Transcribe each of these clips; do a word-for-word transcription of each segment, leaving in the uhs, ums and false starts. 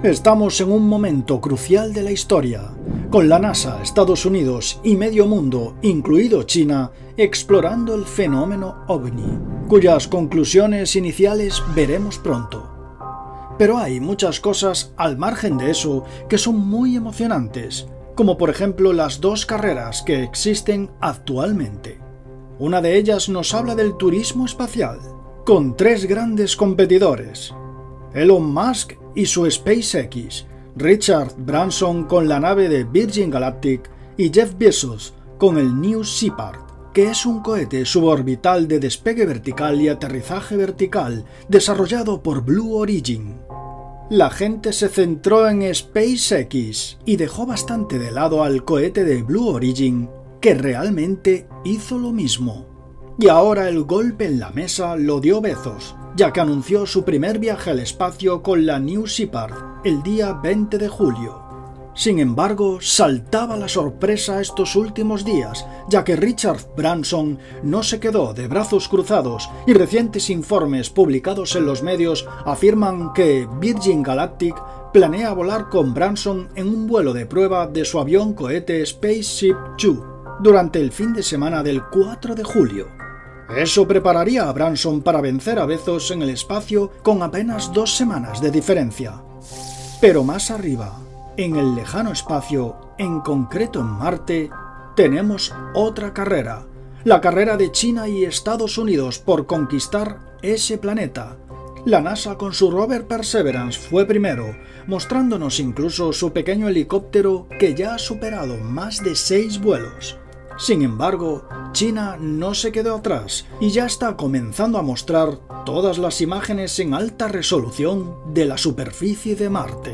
Estamos en un momento crucial de la historia, con la NASA, Estados Unidos y medio mundo, incluido China, explorando el fenómeno ovni, cuyas conclusiones iniciales veremos pronto. Pero hay muchas cosas al margen de eso que son muy emocionantes, como por ejemplo las dos carreras que existen actualmente. Una de ellas nos habla del turismo espacial, con tres grandes competidores: Elon Musk y su SpaceX, Richard Branson con la nave de Virgin Galactic y Jeff Bezos con el New Shepard, que es un cohete suborbital de despegue vertical y aterrizaje vertical desarrollado por Blue Origin. La gente se centró en SpaceX y dejó bastante de lado al cohete de Blue Origin, que realmente hizo lo mismo. Y ahora el golpe en la mesa lo dio Bezos, ya que anunció su primer viaje al espacio con la New Shepard el día veinte de julio. Sin embargo, saltaba la sorpresa estos últimos días, ya que Richard Branson no se quedó de brazos cruzados y recientes informes publicados en los medios afirman que Virgin Galactic planea volar con Branson en un vuelo de prueba de su avión cohete Spaceship dos durante el fin de semana del cuatro de julio. Eso prepararía a Branson para vencer a Bezos en el espacio con apenas dos semanas de diferencia. Pero más arriba, en el lejano espacio, en concreto en Marte, tenemos otra carrera, la carrera de China y Estados Unidos por conquistar ese planeta. La NASA con su rover Perseverance fue primero, mostrándonos incluso su pequeño helicóptero que ya ha superado más de seis vuelos. Sin embargo, China no se quedó atrás y ya está comenzando a mostrar todas las imágenes en alta resolución de la superficie de Marte.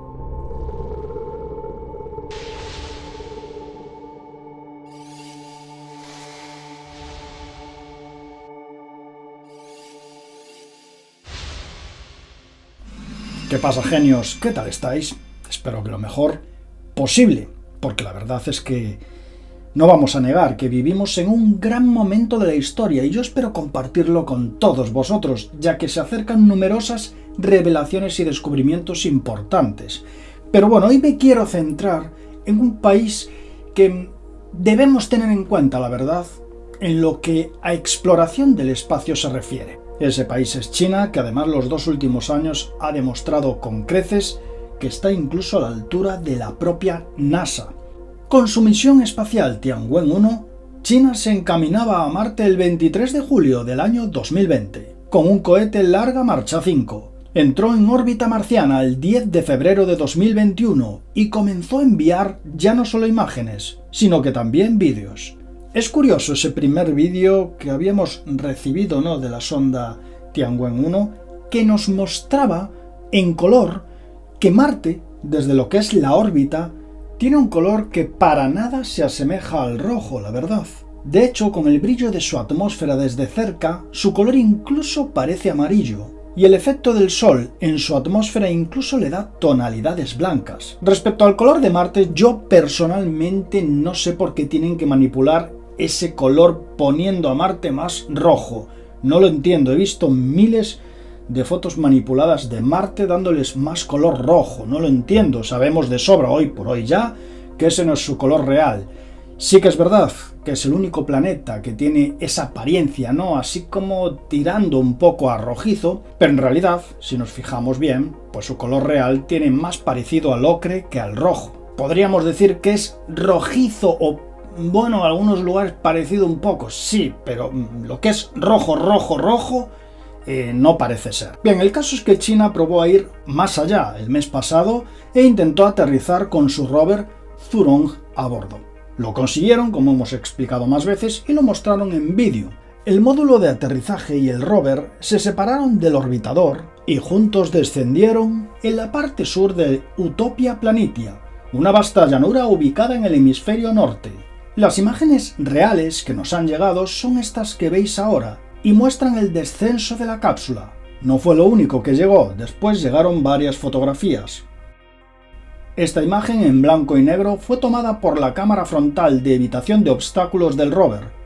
¿Qué pasa, genios? ¿Qué tal estáis? Espero que lo mejor posible, porque la verdad es que no vamos a negar que vivimos en un gran momento de la historia y yo espero compartirlo con todos vosotros, ya que se acercan numerosas revelaciones y descubrimientos importantes. Pero bueno, hoy me quiero centrar en un país que debemos tener en cuenta, la verdad, en lo que a exploración del espacio se refiere. Ese país es China, que además los dos últimos años ha demostrado con creces que está incluso a la altura de la propia NASA. Con su misión espacial Tianwen uno, China se encaminaba a Marte el veintitrés de julio del año dos mil veinte, con un cohete Larga Marcha cinco. Entró en órbita marciana el diez de febrero de dos mil veintiuno y comenzó a enviar ya no solo imágenes, sino que también vídeos. Es curioso ese primer vídeo que habíamos recibido, ¿no?, de la sonda Tianwen uno, que nos mostraba en color que Marte, desde lo que es la órbita, tiene un color que para nada se asemeja al rojo, la verdad. De hecho, con el brillo de su atmósfera desde cerca, su color incluso parece amarillo, y el efecto del Sol en su atmósfera incluso le da tonalidades blancas. Respecto al color de Marte, yo personalmente no sé por qué tienen que manipular ese color poniendo a Marte más rojo. No lo entiendo, he visto miles de fotos manipuladas de Marte dándoles más color rojo, no lo entiendo, sabemos de sobra hoy por hoy ya que ese no es su color real. Sí que es verdad que es el único planeta que tiene esa apariencia, ¿no?, así como tirando un poco a rojizo, pero en realidad, si nos fijamos bien, pues su color real tiene más parecido al ocre que al rojo. Podríamos decir que es rojizo o, bueno, en algunos lugares parecido un poco, sí, pero lo que es rojo, rojo, rojo, Eh, no parece ser. Bien, el caso es que China probó a ir más allá el mes pasado e intentó aterrizar con su rover Zhurong a bordo. Lo consiguieron, como hemos explicado más veces, y lo mostraron en vídeo. El módulo de aterrizaje y el rover se separaron del orbitador y juntos descendieron en la parte sur de Utopia Planitia, una vasta llanura ubicada en el hemisferio norte. Las imágenes reales que nos han llegado son estas que veis ahora, y muestran el descenso de la cápsula. No fue lo único que llegó, después llegaron varias fotografías. Esta imagen en blanco y negro fue tomada por la cámara frontal de evitación de obstáculos del rover,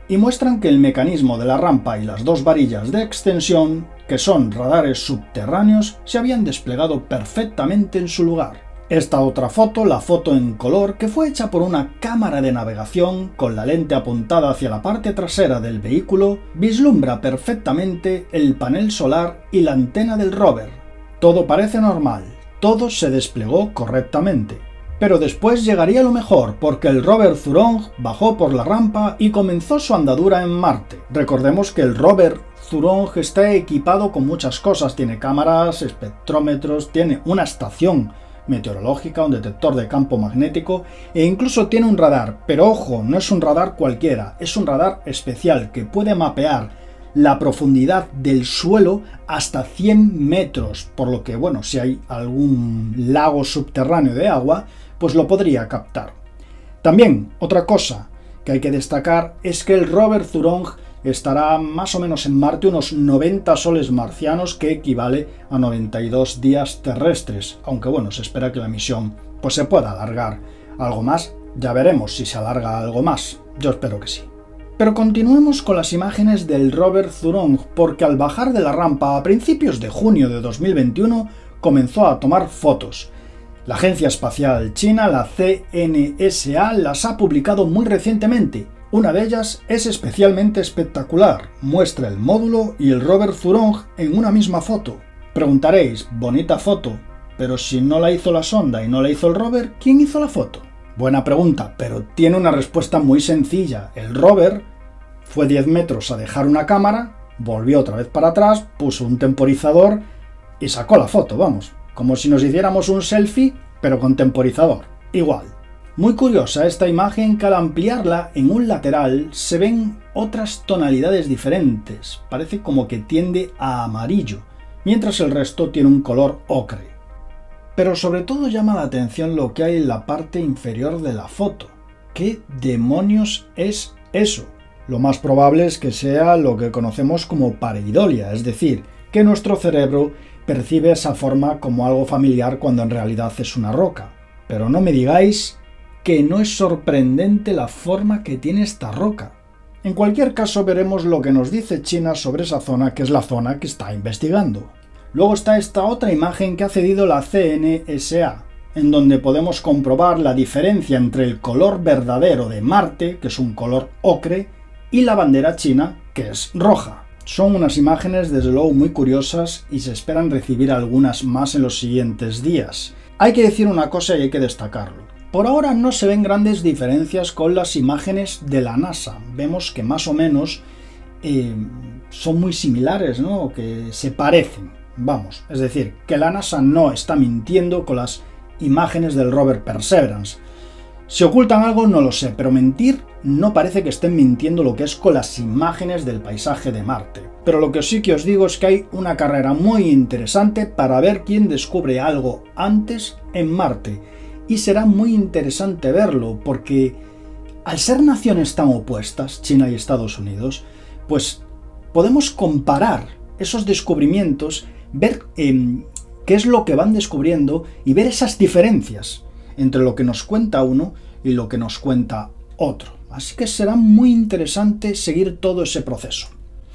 y muestran que el mecanismo de la rampa y las dos varillas de extensión, que son radares subterráneos, se habían desplegado perfectamente en su lugar. Esta otra foto, la foto en color, que fue hecha por una cámara de navegación con la lente apuntada hacia la parte trasera del vehículo, vislumbra perfectamente el panel solar y la antena del rover. Todo parece normal, todo se desplegó correctamente. Pero después llegaría lo mejor, porque el rover Zhurong bajó por la rampa y comenzó su andadura en Marte. Recordemos que el rover Zhurong está equipado con muchas cosas, tiene cámaras, espectrómetros, tiene una estación meteorológica, un detector de campo magnético e incluso tiene un radar, pero ojo, no es un radar cualquiera, es un radar especial que puede mapear la profundidad del suelo hasta cien metros, por lo que, bueno, si hay algún lago subterráneo de agua, pues lo podría captar. También, otra cosa que hay que destacar es que el rover Zhurong estará más o menos en Marte unos noventa soles marcianos, que equivale a noventa y dos días terrestres, aunque bueno, se espera que la misión pues se pueda alargar algo más, ya veremos si se alarga algo más, yo espero que sí. Pero continuemos con las imágenes del rover Zhurong, porque al bajar de la rampa a principios de junio de dos mil veintiuno comenzó a tomar fotos. La Agencia Espacial China, la C N S A, las ha publicado muy recientemente. Una de ellas es especialmente espectacular, muestra el módulo y el rover Zhurong en una misma foto. Preguntaréis, bonita foto, pero si no la hizo la sonda y no la hizo el rover, ¿quién hizo la foto? Buena pregunta, pero tiene una respuesta muy sencilla. El rover fue diez metros a dejar una cámara, volvió otra vez para atrás, puso un temporizador y sacó la foto, vamos. Como si nos hiciéramos un selfie, pero con temporizador. Igual. Muy curiosa esta imagen, que al ampliarla en un lateral se ven otras tonalidades diferentes. Parece como que tiende a amarillo, mientras el resto tiene un color ocre. Pero sobre todo llama la atención lo que hay en la parte inferior de la foto. ¿Qué demonios es eso? Lo más probable es que sea lo que conocemos como pareidolia, es decir, que nuestro cerebro percibe esa forma como algo familiar cuando en realidad es una roca. Pero no me digáis que no es sorprendente la forma que tiene esta roca. En cualquier caso, veremos lo que nos dice China sobre esa zona, que es la zona que está investigando. Luego está esta otra imagen que ha cedido la C N S A, en donde podemos comprobar la diferencia entre el color verdadero de Marte, que es un color ocre, y la bandera china, que es roja. Son unas imágenes desde luego muy curiosas y se esperan recibir algunas más en los siguientes días. Hay que decir una cosa y hay que destacarlo. Por ahora no se ven grandes diferencias con las imágenes de la NASA. Vemos que más o menos eh, son muy similares, ¿no? Que se parecen. Vamos, es decir, que la NASA no está mintiendo con las imágenes del rover Perseverance. Si ocultan algo no lo sé, pero mentir no parece que estén mintiendo lo que es con las imágenes del paisaje de Marte. Pero lo que sí que os digo es que hay una carrera muy interesante para ver quién descubre algo antes en Marte. Y será muy interesante verlo, porque al ser naciones tan opuestas, China y Estados Unidos, pues podemos comparar esos descubrimientos, ver eh, qué es lo que van descubriendo y ver esas diferencias entre lo que nos cuenta uno y lo que nos cuenta otro. Así que será muy interesante seguir todo ese proceso.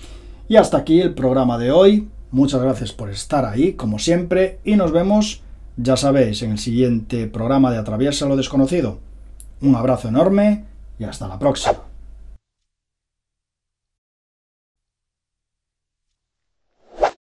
Y hasta aquí el programa de hoy. Muchas gracias por estar ahí, como siempre, y nos vemos, ya sabéis, en el siguiente programa de Atraviesa lo Desconocido. Un abrazo enorme y hasta la próxima.